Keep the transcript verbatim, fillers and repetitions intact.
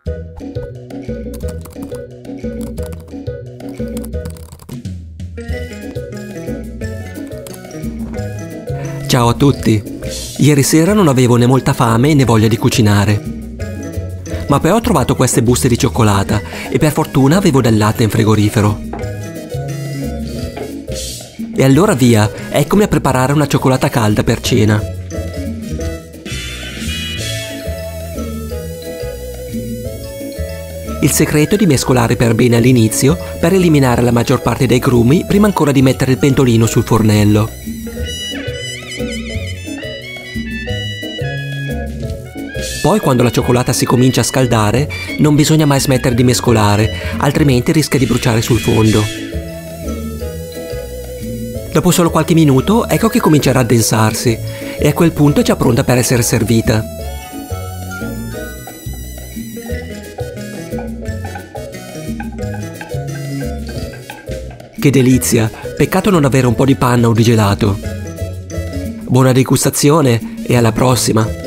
Ciao a tutti! Ieri sera non avevo né molta fame né voglia di cucinare. Ma poi ho trovato queste buste di cioccolata e per fortuna avevo del latte in frigorifero. E allora via, eccomi a preparare una cioccolata calda per cena. Il segreto è di mescolare per bene all'inizio per eliminare la maggior parte dei grumi prima ancora di mettere il pentolino sul fornello. Poi quando la cioccolata si comincia a scaldare non bisogna mai smettere di mescolare, altrimenti rischia di bruciare sul fondo. Dopo solo qualche minuto ecco che comincerà a addensarsi e a quel punto è già pronta per essere servita. Che delizia! Peccato non avere un po' di panna o di gelato. Buona degustazione e alla prossima!